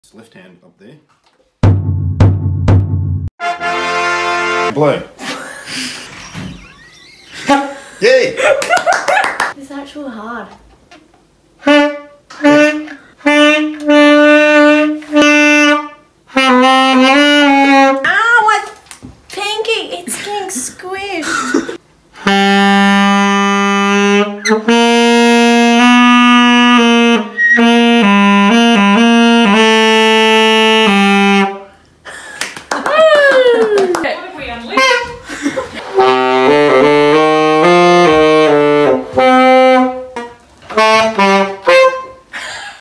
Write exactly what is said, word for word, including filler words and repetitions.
It's left hand up there. Blow. Yay! It's actually hard.